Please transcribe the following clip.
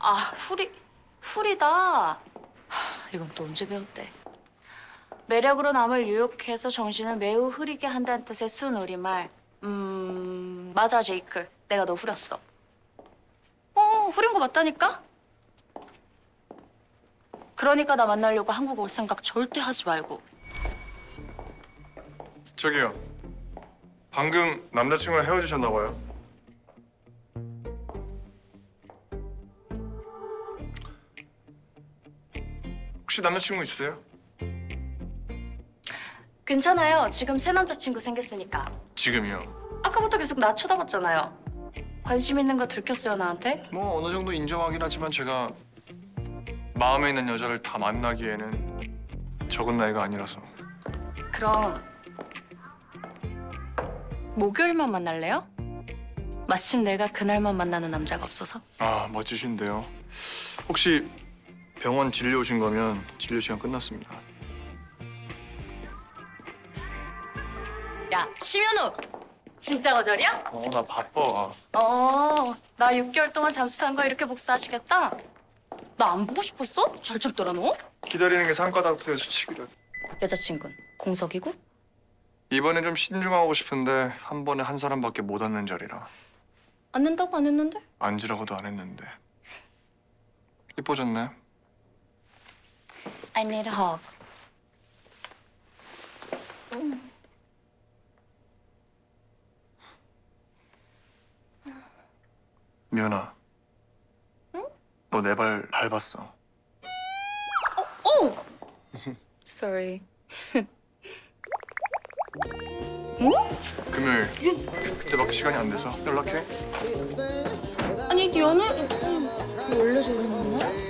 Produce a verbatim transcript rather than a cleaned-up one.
아, 후리, 후리다. 하, 이건 또 언제 배웠대? 매력으로 남을 유혹해서 정신을 매우 흐리게 한다는 뜻의 순우리말. 음, 맞아, 제이클. 내가 너 후렸어. 어, 후린 거 맞다니까? 그러니까 나 만나려고 한국 올 생각 절대 하지 말고. 저기요. 방금 남자친구랑 헤어지셨나 봐요. 혹시 남자친구 있으세요? 괜찮아요. 지금 새 남자친구 생겼으니까. 지금이요. 아까부터 계속 나 쳐다봤잖아요. 관심 있는 거 들켰어요, 나한테? 뭐 어느 정도 인정하긴 하지만 제가 마음에 있는 여자를 다 만나기에는 적은 나이가 아니라서. 그럼 목요일만 만날래요? 마침 내가 그날만 만나는 남자가 없어서. 아, 멋지신데요. 혹시 병원 진료 오신 거면 진료 시간 끝났습니다. 야, 심현우! 진짜 거절이야? 어, 나 바빠. 어, 나 육 개월 동안 잠수 탄 거 이렇게 복수하시겠다? 나 안 보고 싶었어? 잘 참더라, 너? 기다리는 게 상가닥터의 수칙이래. 여자친구는 공석이고? 이번엔 좀 신중하고 싶은데 한 번에 한 사람밖에 못 앉는 자리라. 안 는다고 안 했는데? 앉으라고도 안 했는데. 이뻐졌네. I need a hug. 미연아. 응? 너 내 발 밟았어. 오! Sorry. 금요일 그때밖에 시간이 안 돼서 연락해. 아니, 연애... 원래 저러는 거야?